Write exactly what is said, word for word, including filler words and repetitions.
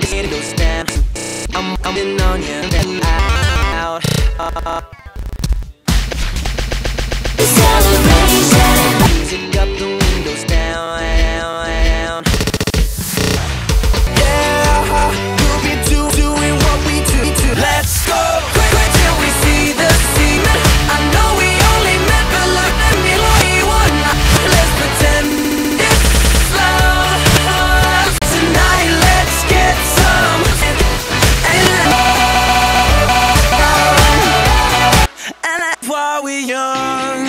hit those stamps. I'm coming on you and out. Celebration. Music up, the windows down, down, down. Yeah, we'll be do, doing what we do. Let's go till we see the semen. I know we only met, but look at me like we won. Let's pretend it's slow tonight. Let's get some. And that's why we're young.